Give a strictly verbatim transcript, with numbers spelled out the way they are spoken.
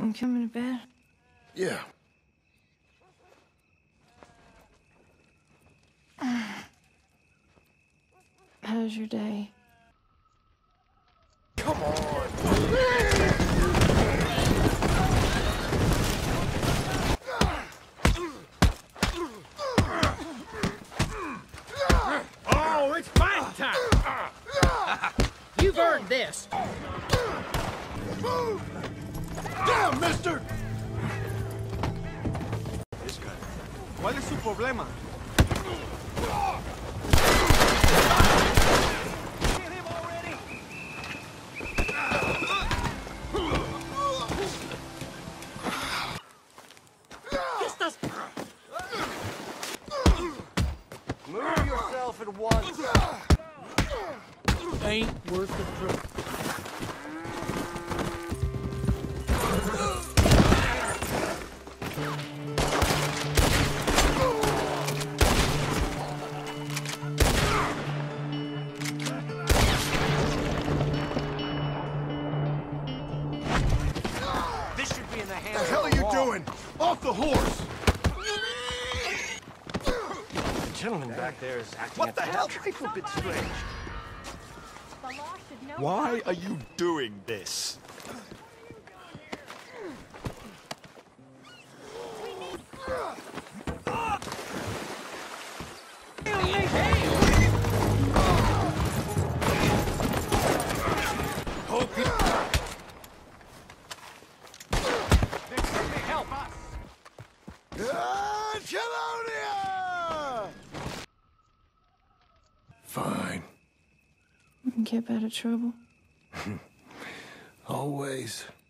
I'm coming to bed. Yeah. How's your day? Come on. Oh, it's fight time! You've earned this. Down, mister! This guy. ¿Cuál es su problema? Get him already! Move yourself at once. Ain't worth the trouble. This should be in the hands What the hell are you doing? Off the horse! The gentleman back there is acting What the hell? a trifle bit strange. Why are you doing this? Hope you... They certainly help us. Ah, Chelonia! Fine. Keep out of trouble. Always.